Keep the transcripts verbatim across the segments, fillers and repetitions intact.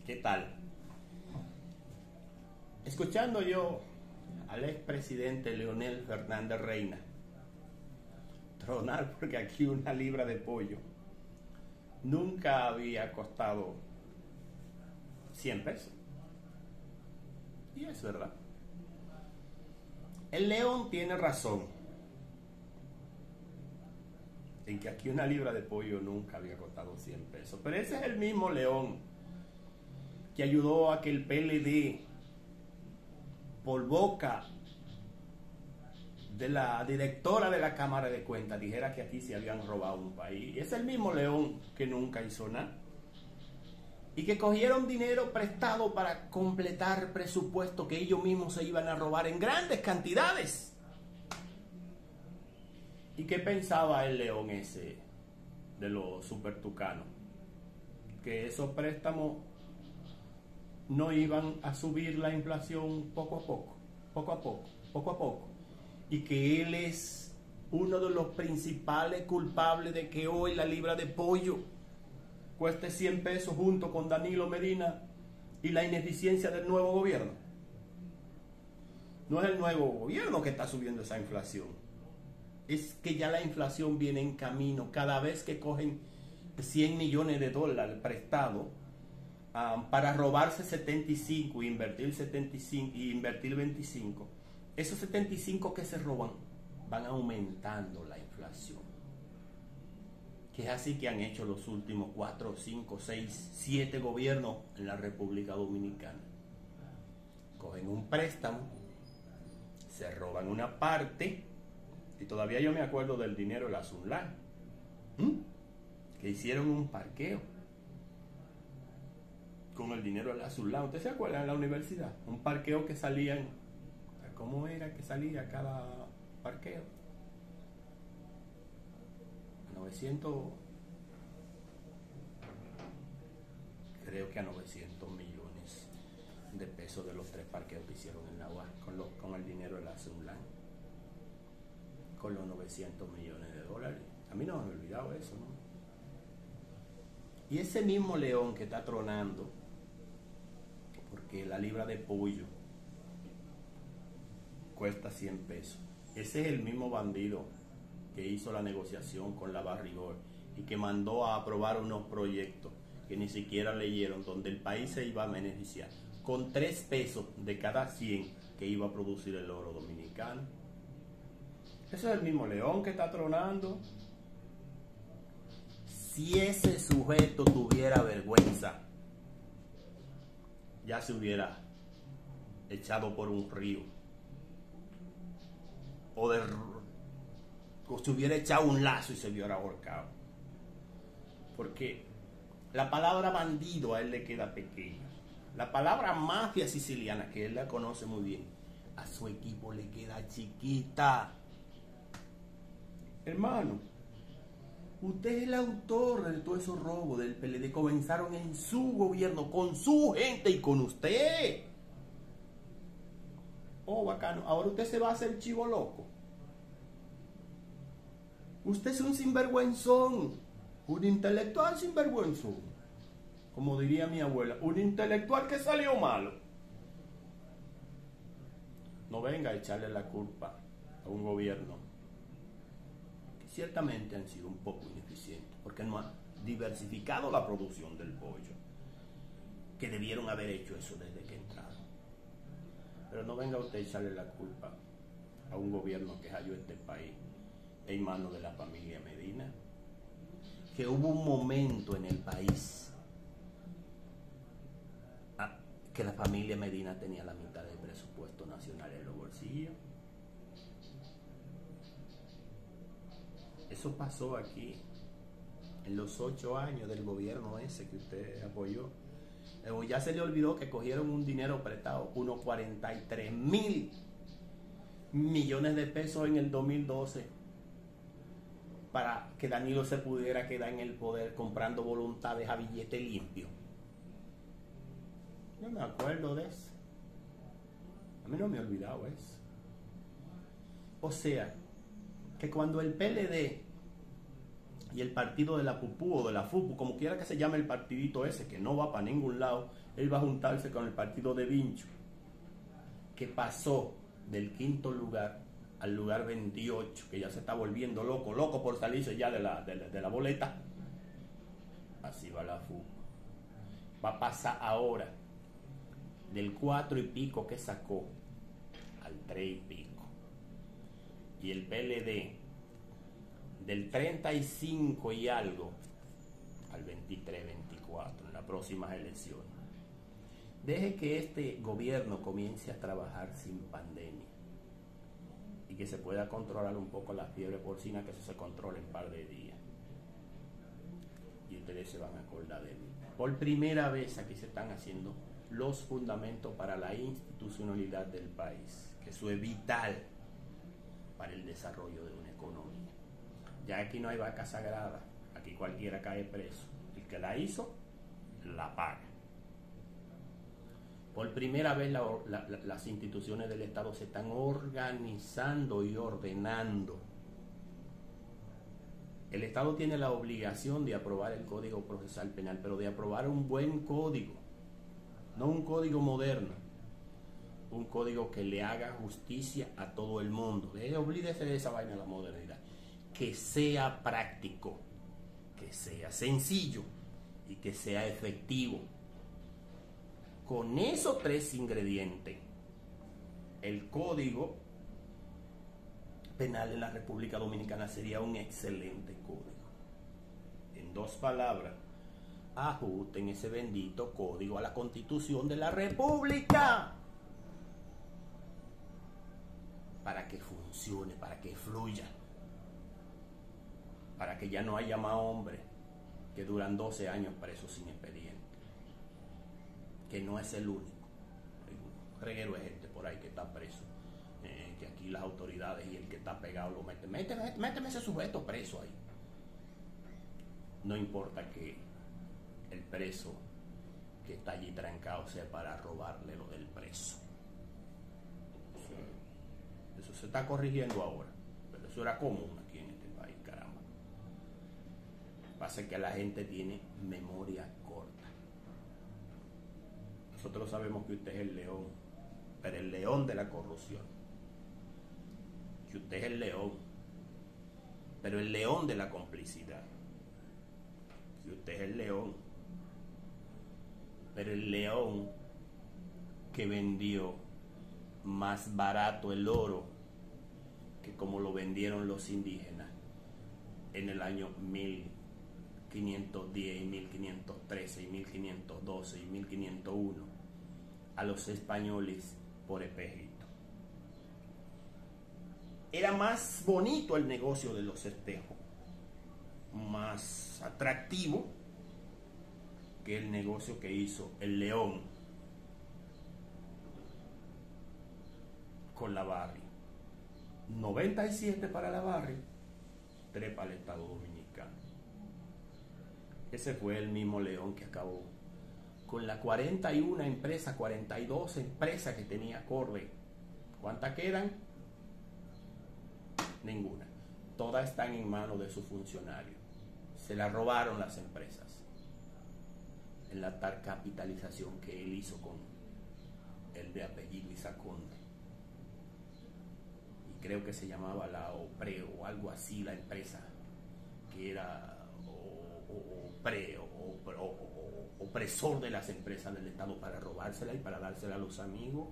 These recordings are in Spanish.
¿Qué tal? Escuchando yo al expresidente Leonel Fernández Reina tronar porque aquí una libra de pollo nunca había costado cien pesos. Y es verdad. El león tiene razón en que aquí una libra de pollo nunca había costado cien pesos. Pero ese es el mismo león que ayudó a que el P L D, por boca de la directora de la Cámara de Cuentas, dijera que aquí se habían robado un país. Y es el mismo león que nunca hizo nada. Y que cogieron dinero prestado para completar presupuesto que ellos mismos se iban a robar en grandes cantidades. ¿Y qué pensaba el león ese de los supertucanos? Que esos préstamos no iban a subir la inflación poco a poco, poco a poco, poco a poco. Y que él es uno de los principales culpables de que hoy la libra de pollo cueste cien pesos junto con Danilo Medina y la ineficiencia del nuevo gobierno. No es el nuevo gobierno que está subiendo esa inflación. Es que ya la inflación viene en camino. Cada vez que cogen cien millones de dólares prestados um, para robarse setenta y cinco y invertir setenta y cinco y invertir veinticinco, esos setenta y cinco que se roban van aumentando la inflación. Que es así que han hecho los últimos cuatro, cinco, seis, siete gobiernos en la República Dominicana. Cogen un préstamo, se roban una parte, y todavía yo me acuerdo del dinero de la Sunline, ¿Mm? que hicieron un parqueo con el dinero de la Sunline. ¿Usted se acuerda en la universidad? Un parqueo que salían, ¿cómo era que salía cada parqueo? novecientos, creo que a novecientos millones de pesos de los tres parqueos que hicieron en la U A con, los, con el dinero de la Sunline, con los novecientos millones de dólares. A mí no me he olvidado eso, ¿no? Y ese mismo león que está tronando porque la libra de pollo cuesta cien pesos, ese es el mismo bandido que hizo la negociación con la Barrigor y que mandó a aprobar unos proyectos que ni siquiera leyeron, donde el país se iba a beneficiar con tres pesos de cada cien que iba a producir el oro dominicano. Ese es el mismo león que está tronando. Si ese sujeto tuviera vergüenza, ya se hubiera echado por un río o de o se hubiera echado un lazo y se hubiera ahorcado. Porque la palabra bandido a él le queda pequeña. La palabra mafia siciliana, que él la conoce muy bien, a su equipo le queda chiquita. Hermano, usted es el autor de todos esos robos del P L D. Comenzaron en su gobierno, con su gente y con usted. Oh, bacano. Ahora usted se va a hacer chivo loco. Usted es un sinvergüenzón, un intelectual sinvergüenzón, como diría mi abuela, un intelectual que salió malo. No venga a echarle la culpa a un gobierno que ciertamente han sido un poco ineficientes, porque no han diversificado la producción del pollo, que debieron haber hecho eso desde que entraron. Pero no venga usted a echarle la culpa a un gobierno que halló este país en manos de la familia Medina, que hubo un momento en el país ah, que la familia Medina tenía la mitad del presupuesto nacional en los bolsillos. Eso pasó aquí en los ocho años del gobierno ese que usted apoyó. O ya se le olvidó que cogieron un dinero prestado, unos cuarenta y tres mil millones de pesos en el dos mil doce, para que Danilo se pudiera quedar en el poder comprando voluntades a billete limpio. Yo me acuerdo de eso. A mí no me he olvidado eso. O sea, que cuando el P L D y el partido de la Pupú o de la Fupu, como quiera que se llame el partidito ese, que no va para ningún lado, él va a juntarse con el partido de Vincho, que pasó del quinto lugar al lugar veintiocho, que ya se está volviendo loco, loco por salirse ya de la, de la, de la boleta. Así va la Fupu. Va a pasar ahora del cuatro y pico que sacó al tres y pico. Y el P L D del treinta y cinco y algo al veintitrés, veinticuatro en las próximas elecciones. Deje que este gobierno comience a trabajar sin pandemia y que se pueda controlar un poco la fiebre porcina, que eso se controla en un par de días. Y ustedes se van a acordar de mí. Por primera vez aquí se están haciendo los fundamentos para la institucionalidad del país, que eso es vital para el desarrollo de una economía. Ya aquí no hay vaca sagrada, aquí cualquiera cae preso. El que la hizo, la paga. Por primera vez la, la, la, las instituciones del Estado se están organizando y ordenando. El Estado tiene la obligación de aprobar el Código Procesal Penal, pero de aprobar un buen código, no un código moderno, un código que le haga justicia a todo el mundo. Olvídese de esa vaina de la modernidad. Que sea práctico, que sea sencillo y que sea efectivo. Con esos tres ingredientes, el Código Penal en la República Dominicana sería un excelente código. En dos palabras, ajusten ese bendito código a la Constitución de la República para que funcione, para que fluya, para que ya no haya más hombres que duran doce años presos sin expediente, que no es el único. Hay un reguero de gente por ahí que está preso, eh, que aquí las autoridades y el que está pegado lo meten. Méteme, méteme ese sujeto preso ahí. No importa que el preso que está allí trancado sea para robarle lo del preso. Eso, eso se está corrigiendo ahora, pero eso era común aquí en este país, caramba. Pasa que la gente tiene memoria corta. Nosotros sabemos que usted es el león, pero el león de la corrupción. Que usted es el león, pero el león de la complicidad. Que usted es el león, pero el león que vendió más barato el oro que como lo vendieron los indígenas en el año mil quinientos diez y mil quinientos trece y mil quinientos doce y mil quinientos uno a los españoles por espejito. Era más bonito el negocio de los espejos, más atractivo que el negocio que hizo el león con la Barry. noventa y siete para la Barry, tres para el Estado Dominicano. Ese fue el mismo león que acabó con la cuarenta y una empresas, cuarenta y dos empresas que tenía Corbe. ¿Cuántas quedan? Ninguna. Todas están en manos de sus funcionarios. Se las robaron las empresas en la tal capitalización que él hizo con el de apellido Isaconde. Y creo que se llamaba la OPRE o algo así, la empresa, que era o, o, opre, o, o, o, opresor de las empresas del Estado para robársela y para dársela a los amigos.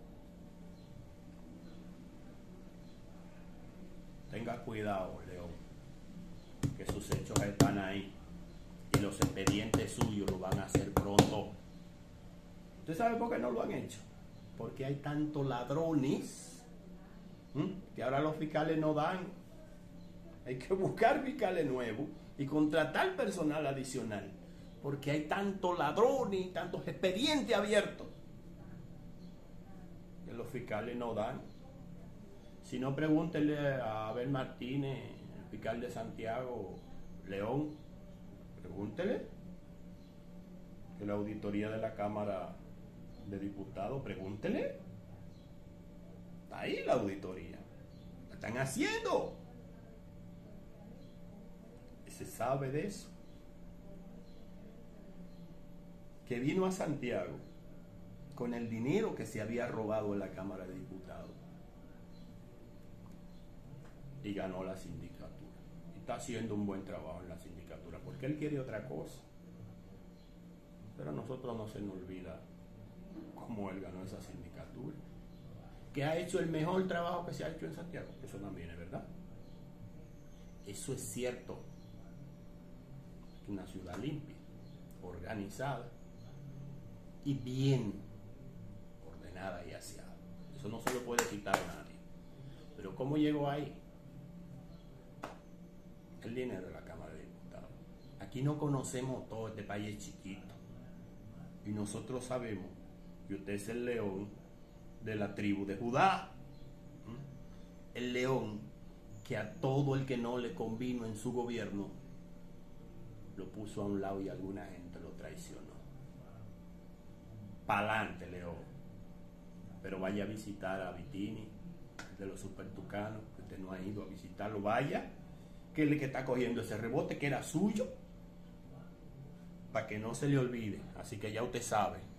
Tenga cuidado, León, que sus hechos están ahí y los expedientes suyos lo van a hacer pronto. ¿Usted sabe por qué no lo han hecho? Porque hay tantos ladrones, ¿m? que ahora los fiscales no dan. Hay que buscar fiscales nuevos y contratar personal adicional, porque hay tantos ladrones y tantos expedientes abiertos que los fiscales no dan. Si no, pregúntele a Abel Martínez, el fiscal de Santiago, León, pregúntele. Que la auditoría de la Cámara de Diputados, pregúntele. Está ahí la auditoría. La están haciendo. se sabe de eso, que vino a Santiago con el dinero que se había robado en la Cámara de Diputados y ganó la sindicatura. Y está haciendo un buen trabajo en la sindicatura, porque él quiere otra cosa. Pero a nosotros no se nos olvida cómo él ganó esa sindicatura. Que ha hecho el mejor trabajo que se ha hecho en Santiago. Eso también es verdad. Eso es cierto. Una ciudad limpia, organizada y bien ordenada y aseada. Eso no se lo puede quitar a nadie. Pero ¿cómo llegó ahí? El dinero de la Cámara de Diputados. Aquí no conocemos todo, este país es chiquito. Y nosotros sabemos que usted es el león de la tribu de Judá. El león que a todo el que no le convino en su gobierno lo puso a un lado y alguna gente lo traicionó. Pa'lante, león. Pero vaya a visitar a Vitini, de los supertucanos, que usted no ha ido a visitarlo. Vaya, que es el que está cogiendo ese rebote que era suyo, para que no se le olvide. Así que ya usted sabe.